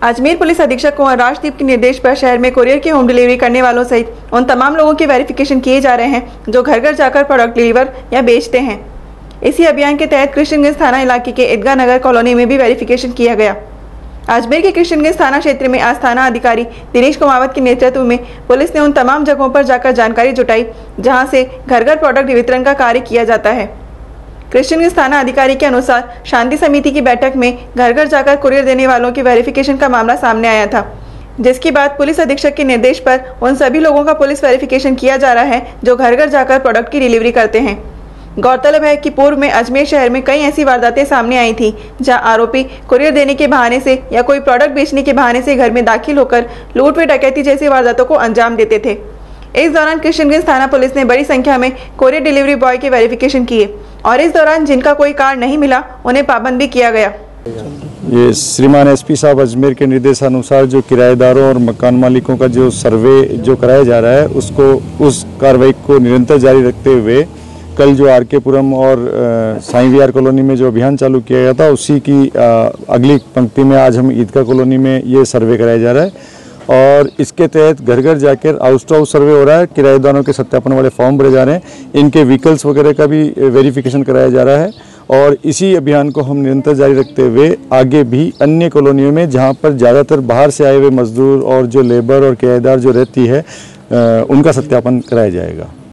Ajmer police अधीक्षक कुंवर राजदीप के निर्देश पर शहर में कुरियर की होम डिलीवरी करने वालों सहित उन तमाम लोगों की वेरिफिकेशन किए जा रहे हैं जो घर घर जाकर प्रोडक्ट डिलीवर या बेचते हैं। इसी अभियान के तहत कृष्णगंज थाना इलाके के ईदगाह नगर कॉलोनी में भी वेरिफिकेशन किया गया। अजमेर के कृष्णगंज थाना क्षेत्र में आज थाना अधिकारी दिनेश कुमावत के नेतृत्व में पुलिस ने उन तमाम जगहों पर जाकर जानकारी जुटाई जहां से घर घर प्रोडक्ट वितरण का कार्य किया जाता है। कृष्णगंज थाना अधिकारी के अनुसार शांति समिति की बैठक में घर घर जाकर कुरियर देने वालों की वेरिफिकेशन का मामला सामने आया था, जिसके बाद पुलिस अधीक्षक के निर्देश पर उन सभी लोगों का पुलिस वेरिफिकेशन किया जा रहा है जो घर घर जाकर प्रोडक्ट की डिलीवरी करते हैं। गौरतलब है कि पूर्व में अजमेर शहर में कई ऐसी वारदातें सामने आई थी जहां आरोपी कुरियर देने के बहाने से या कोई प्रोडक्ट बेचने के बहाने से घर में दाखिल होकर लूट व डकैती जैसी वारदातों को अंजाम देते थे। इस दौरान कृष्णगंज थाना पुलिस ने बड़ी संख्या में कुरियर डिलीवरी बॉय के वेरिफिकेशन किए और इस दौरान जिनका कोई कार्ड नहीं मिला उन्हें पाबंद भी किया गया। ये श्रीमान एसपी साहब अजमेर के निर्देशानुसार जो किराएदारों और मकान मालिकों का जो सर्वे जो कराया जा रहा है उस कार्रवाई को निरंतर जारी रखते हुए कल जो आरकेपुरम और साईं विहार कॉलोनी में जो अभियान चालू किया गया था उसी की अगली पंक्ति में आज हम ईदगाह कॉलोनी में ये सर्वे कराया जा रहा है और इसके तहत घर घर जाकर हाउस टू हाउस सर्वे हो रहा है। किराएदारों के सत्यापन वाले फॉर्म भरे जा रहे हैं, इनके व्हीकल्स वगैरह का भी वेरिफिकेशन कराया जा रहा है और इसी अभियान को हम निरंतर जारी रखते हुए आगे भी अन्य कॉलोनियों में जहां पर ज़्यादातर बाहर से आए हुए मजदूर और जो लेबर और किराएदार जो रहती है उनका सत्यापन कराया जाएगा।